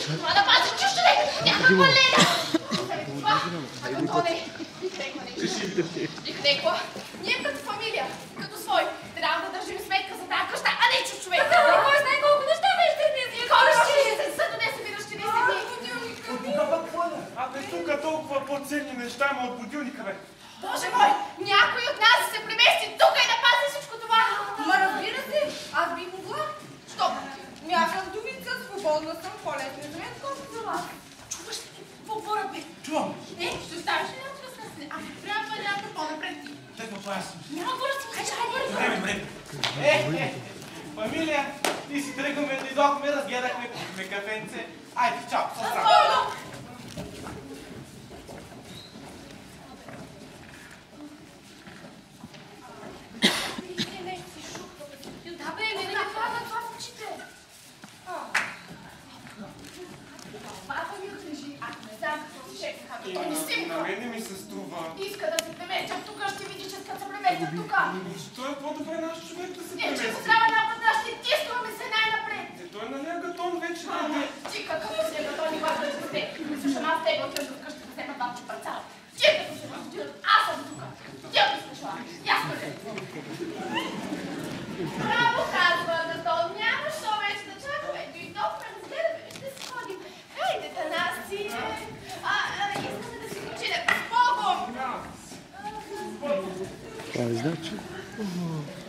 това да пазим чуж човек! Някаква леля! Никъдейко, ние като фамилия, като свой, трябва да държим сметка за тази къща, а не чуж човек! Кой знае колко неща вижте днес? Кой ще се донесе ми ръщи 10 дни? Абе, тук толкова по-ценни неща има от будилника, бе. Боже мой, някой от нас се премести тук и да пази всичко това! Ма разбира се, аз би могла. Що? Мятам Довица, свободна съм, по-летно за мен, колкото за вас. Чуваш ли какво работи? Чувам. Ще оставиш ли някаква смесене? Ако трябва някакво по-напред ти. Тъй това аз. Няма го разкажа, бързо. Добре. Фамилия, ти си тръгваме, дойдохме, разгледахме, купихме кафенце. Айде, чао, със Спокойно! Вижте, нещо се шуква. Да бе, не хвана това в очите. Баба ми отлежи, ако не знам какво си шекаха, то не си на мене ми се струва. Иска да се преместя тук, ще види, че като се преместя тук. Що е по-добре наш човек да се Че премести? го трябва напът да ще тискваме се най-напред. Той нали е гатон вече да е. Ти какъв си е гатон и важно да сте. Мисля, че аз тебе отивам до къща да взема два чупарцала. Ти като се възбудят, аз съм тук. Ти ако искаш това. Ясно ли? Браво, казва гатон. Няма що вече да чакаме. Дойдохме, разгледаме, ще се ходим. Хайде, Танасие. Искаме да си починем. С Богом! Прави значи.